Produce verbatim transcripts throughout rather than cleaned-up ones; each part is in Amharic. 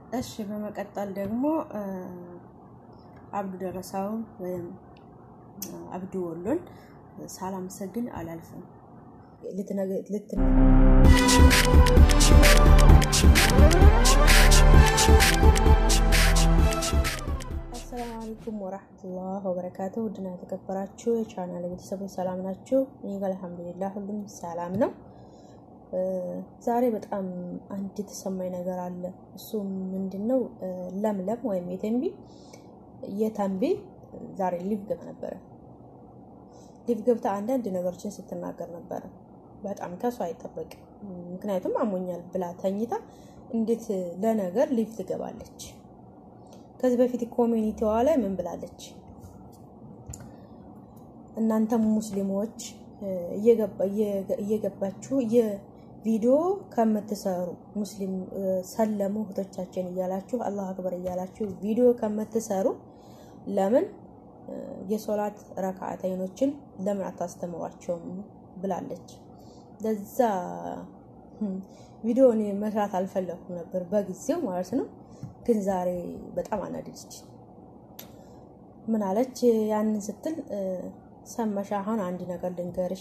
እሺ በመቀጠል ደግሞ አብዱ ደረሳው ወይም አብዱ ወሎን ሰላም ሰግን አላልፈም ለተነገ ለተነ አሰላሙ አለይኩም ወራህመቱላሂ ወበረካቱሁ ድና ተከበራችሁ የቻናሌ ቤተሰቦች ሰላም ናችሁ እኔ ጋር አልহামዱሊላህ ሁሉም ሰላም ነው ዛሬ በጣም አንድ ተሰማኝ ነገር አለ እሱ ምንድነው ለምለም ወይም የተንቢ የተንቢ ዛሬ ሊቭ ገብ ነበር ሊቭ ገብታ አንዳንድ ነገሮችን ስትናገር ነበር በጣም ከሷ አይጠበቅ ምክንያቱም አሞኛል ብላ ተኝታ እንዴት ለነገር ሊቭ ትገባለች ከዚህ በፊት ኮሚኒቲዋ ላይ ምን ብላለች እናንተ ሙስሊሞች እየገባ እየገባችሁ የቪዲዮ ከመተሰሩ ሙስሊም ሰለሙ እህቶቻችን ይያላችሁ አላህ አክበር ይያላችሁ ቪዲዮ ከመተሰሩ ለምን የሶላት ረካዓተይኖችን ለምን አታስተምሯቸው ብላለች ለዛ ቪዲዮን መስራት አልፈለኩም ነበር በጊዜው ማለት ነው ግን ዛሬ በጣም አናደደች ምን አለች ያንን ስትል ሰማሽ አሁን አንድ ነገር ልንገርሽ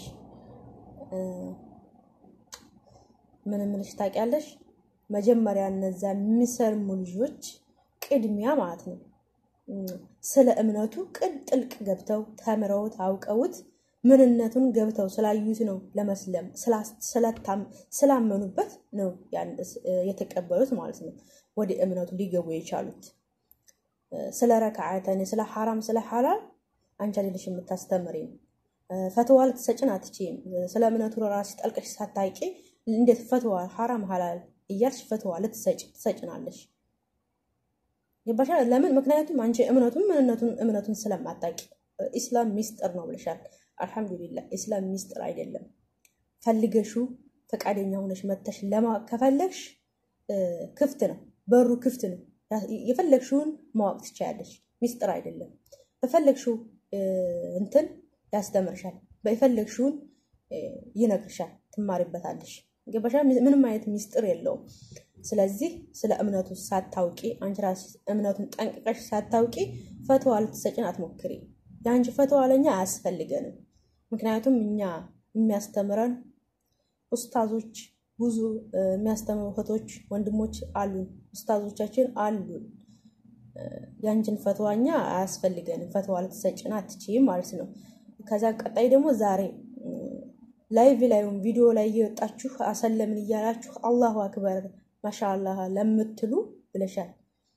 ምን ምንሽ ታውቂያለሽ መጀመሪያ እነዛ የሚሰልሙ ልጆች ቅድሚያ ማለት ነው ስለ እምነቱ ቅጥልቅ ገብተው ተምረው ታውቀውት ምንነቱን ገብተው ስላዩት ነው ለመስለም ስለታም ስላመኑበት ነው ያን የተቀበሉት ማለት ነው ወደ እምነቱ ሊገቡ የቻሉት ስለ ረካዓተን ስለ حرام ስለ حلال አንቺ አይደለሽ የምታስተምሪኝ ፈትዋ ልትሰጭን አትችይም ስለ እምነቱ ራስ ጠልቀሽ ሳታውቂ እንዴት ፈትዋ حرام حلال እያልሽ ፈትዋ ልትሰጭ ትሰጭናለሽ ይባሻ ለምን ምክንያቱም አንቺ እምነቱን ምንነቱን እምነቱን ስለማታውቂ እስላም ሚስጥር ነው ብለሻል አልহামዱሊላህ እስላም ሚስጥር አይደለም ፈልገሹ ፈቃደኛ ሆነሽ መተሽ ለማከፈለሽ ክፍት ነው በሩ ክፍት ነው የፈለግሽውን ማወቅ ትችያለሽ ሚስጥር አይደለም በፈለግሽው እንትን ያስተምርሻል በፈለግሽውን ይነግርሻል ትማሪበታለሽ ገባሻ ምንም አይነት ሚስጥር የለውም ስለዚህ ስለ እምነቱ ሳታውቂ አንቺ ራስ እምነቱን ጠንቅቀሽ ሳታውቂ ፈትዋ ልትሰጭን አትሞክሪ ያንቺ ፈትዋ ለኛ አያስፈልገንም ምክንያቱም እኛ የሚያስተምረን ኡስታዞች ብዙ የሚያስተምሩ እህቶች ወንድሞች አሉ ኡስታዞቻችን አሉ ያንቺን ፈትዋኛ አያስፈልገንም ፈትዋ ልትሰጭን አትችይም ማለት ነው ከዛ ቀጣይ ደግሞ ዛሬ ላይቭ ላይውን ቪዲዮ ላይ እየወጣችሁ አሰለምን ይያላችሁ አላሁ አክበር ማሻአላህ ለምትሉ ብለሻል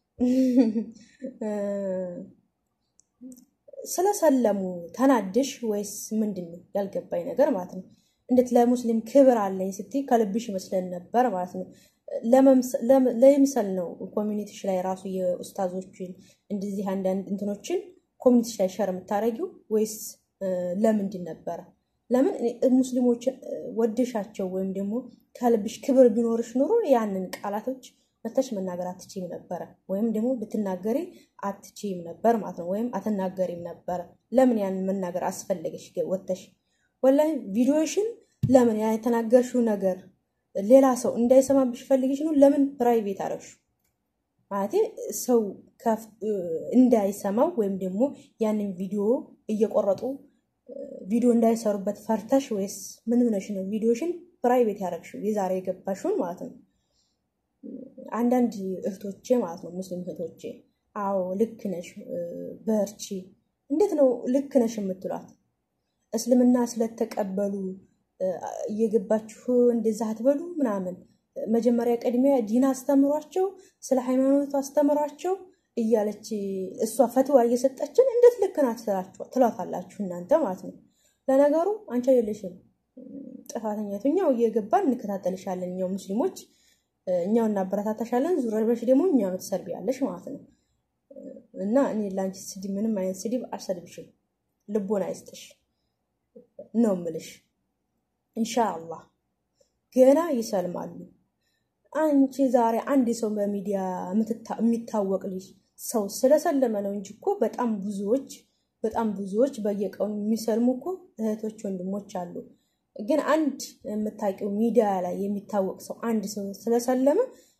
ስለሰለሙ ተናድሽ ወይስ ምንድነው ያልገባኝ ነገር ማለት ነው እንዴት ለሙስሊም ክብር አለኝ ስትይ ከልብሽ መስለን ነበር ማለት ነው ለምሳሌ ነው ኮሚኒቲሽ ላይ ራሱ የኡስታዞችን እንደዚህ አንዳንድ እንትኖችን ኮሚኒቲሽ ላይ ሼር የምታረጊው ወይስ ለምንድን ነበር ለምን ሙስሊሞች ወደሻቸው ወይም ደግሞ ከልብሽ ክብር ቢኖርሽ ኖሮ ያንን ቃላቶች መተሽ መናገር አትችይም ነበር ወይም ደግሞ ልትናገሪ አትችይም ነበር ማለት ነው ወይም አትናገሪም ነበር ለምን ያንን መናገር አስፈልገሽ ወተሽ ወላይ ቪዲዮሽን ለምን ያ የተናገርሽው ነገር ሌላ ሰው እንዳይሰማብሽ ፈልግሽ ነው ለምን ፕራይቬት አረግሽ ማለት ሰው እንዳይሰማው ወይም ደግሞ ያንን ቪዲዮ እየቆረጡ ቪዲዮ እንዳይሰሩበት ፈርተሽ ወይስ ምን ምንሽ ነው ቪዲዮሽን ፕራይቬት ያረግሽው የዛሬ የገባሽውን ማለት ነው አንዳንድ እህቶቼ ማለት ነው ሙስሊም እህቶቼ አዎ ልክ ነሽ በርቺ እንዴት ነው ልክ ነሽ የምትሏት እስልምና ስለተቀበሉ እየገባችሁ እንደዛ አትበሉ ምናምን መጀመሪያ ቀድሚያ ዲን አስተምሯቸው ስለ ሃይማኖት አስተምሯቸው እያለች እሷ ፈትዋ እየሰጠችን እንዴት ልክ ናት ትላታላችሁ እናንተ ማለት ነው ለነገሩ አንቺ አይደለሽም ጥፋተኛቱኛው እየገባን እንከታተልሻለን እኛው ሙስሊሞች እኛው እናበረታታሻለን ዙረበሽ ደግሞ እኛው ተሰርቢያለሽ ማለት ነው እና እኔ ላንቺ ስድብ ምንም አይነት ስድብ አልሰድብሽም ልቦና አይስጥሽ ነው ምልሽ ኢንሻአላህ ገና ይሰልማሉ አንቺ ዛሬ አንድ ሰው በሚዲያ የሚታወቅ ልጅ ሰው ስለሰለመ ነው እንጂ እኮ በጣም ብዙዎች በጣም ብዙዎች በየቀኑ የሚሰልሙ እኮ እህቶች ወንድሞች አሉ ግን አንድ የምታውቂው ሚዲያ ላይ የሚታወቅ ሰው አንድ ሰው ስለሰለመ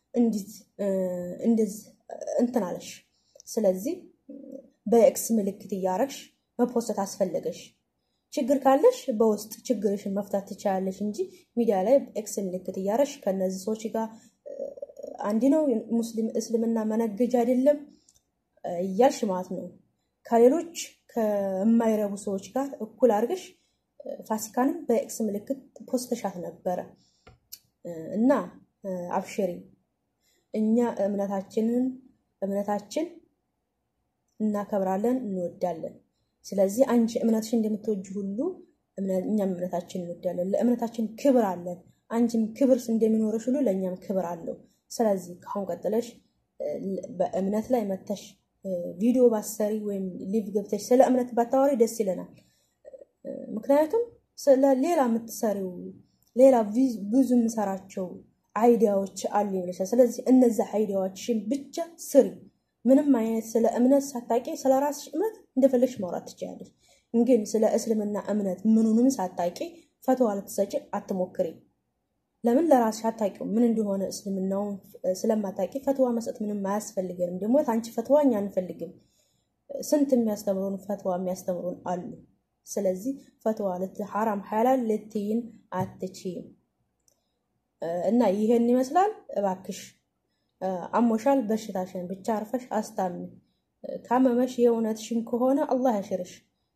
እንዴት እንደዚህ እንትን አለሽ ስለዚህ በኤክስ ምልክት ያረክሽ መፖስት አስፈልገሽ ችግር ካለሽ በውስጥ ችግርሽን መፍታት ትቻለሽ እንጂ ሚዲያ ላይ ኤክስ ምልክት ያረሽ ከነዚህ ሰዎች ጋር አንዲ ነው ሙስሊም እስልምና መነገጅ አይደለም ያልሽ ማለት ነው ከሌሎች ከማይረቡ ሰዎች ጋር እኩል አርገሽ ፋሲካንም በኤክስ ምልክት ፖስተሻት ነበር እና አብሽሪ እኛ እምነታችንን እምነታችን እናከብራለን እንወዳለን ስለዚህ አንቺ እምነትሽ እንደምትወጂ ሁሉ እኛም እምነታችንን እንወዳለን ለእምነታችን ክብር አለን አንቺም ክብር እንደሚኖርሽ ሁሉ ለኛም ክብር አለው ስለዚህ ካሁን ቀጥለሽ በእምነት ላይ መተሽ ቪዲዮ ባሰሪ ወይም ሊቭ ገብተሽ ስለ እምነት ባታወሪ ደስ ይለናል ምክንያቱም ስለ ሌላ የምትሰሪው ሌላ ብዙ ምሰራቸው አይዲያዎች አሉ ይልሻ ስለዚህ እነዛ አይዲያዎችሽን ብቻ ስሪ ምንም አይነት ስለ እምነት ሳታቂ ስለ ራስሽ እምነት እንደፈለግሽ ማውራት ትችያለሽ ግን ስለ እስልምና እምነት ምኑንም ሳታቂ ፈትዋ ልትሰጪ አትሞክሪ ለምን ለራስሽ አታቂው ምን እንደሆነ እስልምናው ስለማታቂ ፈትዋ መስጠት ምንም አያስፈልግም ደግሞ ታንቺ ፈትዋኛ አንፈልግም ስንት የሚያስተምሩን ፈትዋ የሚያስተምሩን አሉ ስለዚህ ፈትዋ ለተ حرام حلال ለትይን አትችይም እና ይሄን ይመስላል እባክሽ አሞሻል በሽታሽን ብቻ አርፈሽ አስታሚ ካመመሽ የእውነትሽን ከሆነ አላህ ያሽርሽ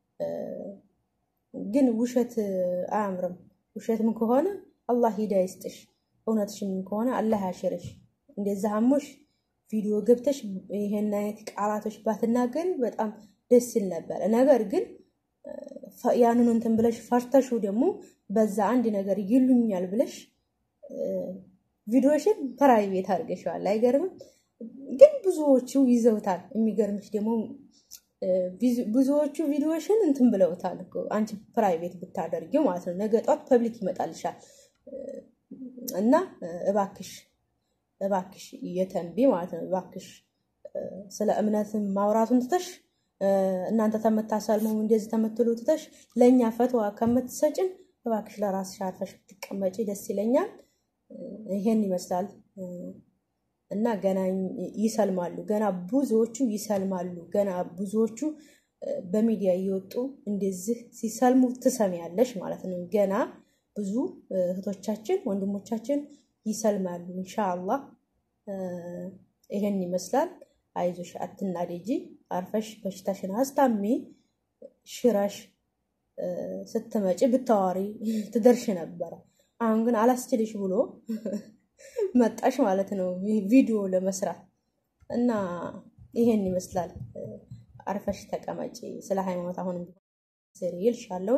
ግን ውሸት አያምርም ውሸትም ከሆነ አላህ ሂዳያ ይስጥሽ እውነትሽን ከሆነ አላህ ያሽርሽ እንደዛ አሞሽ ቪዲዮ ገብተሽ ይሄን አይነት ቃላቶች ባትናገሪ በጣም ደስ ይል ነበር ነገር ግን ያንኑ እንትን ብለሽ ፈርተሹ ደግሞ በዛ አንድ ነገር ይሉኛል ብለሽ ቪዲዮሽን ፕራይቬት አድርገሽዋል አይገርም ግን ብዙዎቹ ይዘውታል የሚገርምሽ ደግሞ ብዙዎቹ ቪዲዮሽን እንትን ብለውታል እኮ አንቺ ፕራይቬት ብታደርጊው ማለት ነው ነገ ጧት ፐብሊክ ይመጣልሻል እና እባክሽ እባክሽ የተንቢ ማለት ነው እባክሽ ስለ እምነትን ማውራቱን ትተሽ እናንተ ተመታሳልሙ እንደዚህ ተመትሉ ትተሽ ለኛ ፈትዋ ከመትሰጭን እባክሽ ለራስሽ አርፈሽ ትቀመጪ ደስ ይለኛል ይሄን ይመስላል እና ገና ይሰልማሉ ገና ብዙዎቹ ይሰልማሉ ገና ብዙዎቹ በሚዲያ ይወጡ እንደዚህ ሲሰልሙ ትሰሚያለሽ ማለት ነው ገና ብዙ እህቶቻችን ወንድሞቻችን ይሰልማሉ ኢንሻአላህ ይሄን ይመስላል አይዞሽ አትናደጂ አርፈሽ በሽታሽን አስታሚ ሽራሽ ስትመጪ ብታዋሪ ትደርሽ ነበር አሁን ግን አላስችልሽ ብሎ መጣሽ ማለት ነው ቪዲዮ ለመስራት እና ይሄን ይመስላል አርፈሽ ተቀመጪ ስለ ሃይማኖት አሁን ሲሪል ሻለው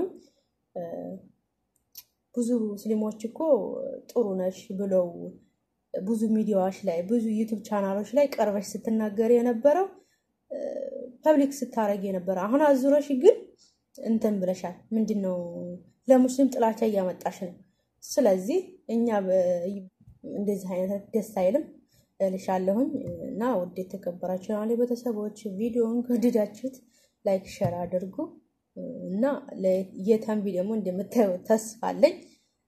ብዙ ሙስሊሞች እኮ ጥሩ ነሽ ብለው ብዙ ሚዲያዎች ላይ ብዙ ዩቲዩብ ቻናሎች ላይ ቀርበሽ ስትናገር የነበረው ፐብሊክ ስታረግ የነበረ አሁን አዙረሽ ግን እንትን ብለሻል ምንድነው ለሙስሊም ጥላቻ ያመጣሽ ነው ስለዚህ እኛ እንደዚህ አይነት ደስ አይልም እልሻለሁኝ እና ወደ ተከበራችሁ ቻናሌ ቤተሰቦች ቪዲዮውን ከወደዳችሁት ላይክ ሼር አድርጉ እና ለየተንቢ ደግሞ እንደምታዩ ተስፋለኝ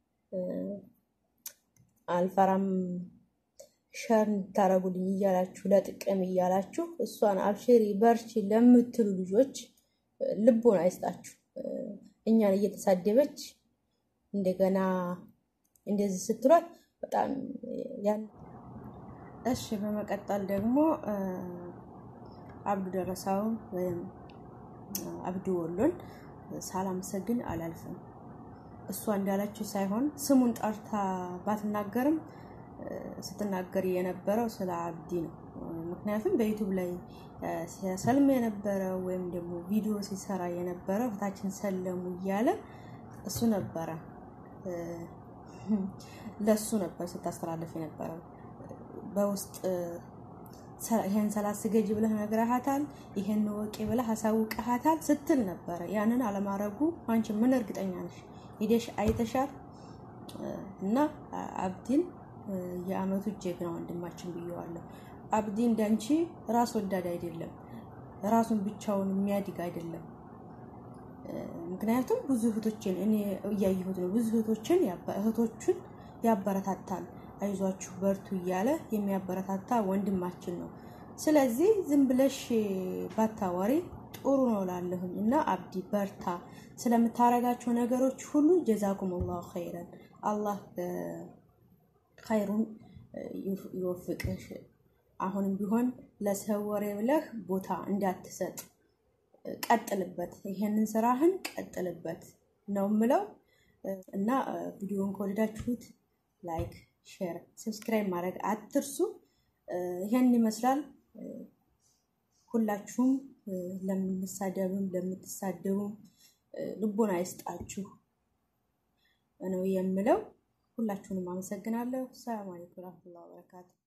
አልፈራም ሸር ታረጉልኝ ይያላችሁ ለጥቅም ይያላችሁ እሷን አብሽሪ በርቺ ለምትሉ ልጆች ልቦና አይስጣችሁ እኛን እየተሳደበች እንደገና እንደዚህ ስትሏት በጣም ያን እሺ በመቀጠል ደግሞ አብዱ ደረሳው ወይም አብዱ ወሎን ሰላም ሰግን አላልፈም እሷ እንዳላችሁ ሳይሆን ስሙን ጠርታ ባትናገርም ስትናገር የነበረው ስለ አብዲ ነው ምክንያቱም በዩቲዩብ ላይ ሲሰልም የነበረው ወይም ደግሞ ቪዲዮ ሲሰራ የነበረው ታችን ሰለሙ ይያለ እሱ ነበር ለሱ ነበር ስታስተላልፍ የነበረው በውስጥ ይሄን ሰላስ ገጂ ብለህ ነግራሃታል ይሄን ወቂ ብለህ አሳውቀሃታል ስትል ነበር ያንን አለማረጉ አንቺ ምን እርግጠኛ ነሽ ሄደሽ አይተሻል እና አብዲን ያመቱ ጀግና ወንድማችን ብየዋለሁ አብዲ እንዳንቺ ራስ ወዳድ አይደለም ራሱን ብቻውን የሚያድግ አይደለም ምክንያቱም ብዙ እህቶችን እኔ ያየሁት ነው ብዙ እህቶችን ያባ እህቶችን ያበረታታል አይዟችሁ በርቱ እያለ የሚያበረታታ ወንድማችን ነው። ስለዚህ ዝም ብለሽ ባታወሪ ጥሩ ነው ላለሁኝ እና አብዲ በርታ ስለምታረጋቸው ነገሮች ሁሉ ጀዛኩሙላሁ ኸይረን አላህ ኸይሩን ይወፍቅሽ። አሁንም ቢሆን ለሰው ወሬ ብለህ ቦታ እንዳትሰጥ ቀጥልበት፣ ይሄንን ስራህን ቀጥልበት ነው ምለው እና ቪዲዮውን ከወደዳችሁት ላይክ ሼር ሰብስክራይብ ማድረግ አትርሱ። ይሄን ይመስላል። ሁላችሁም ለምንሳደብም ለምትሳደቡም ልቦና አይስጣችሁ ነው የምለው። ሁላችሁንም አመሰግናለሁ። ሰላም አለይኩም ወራህመቱላሂ ወበረካቱ።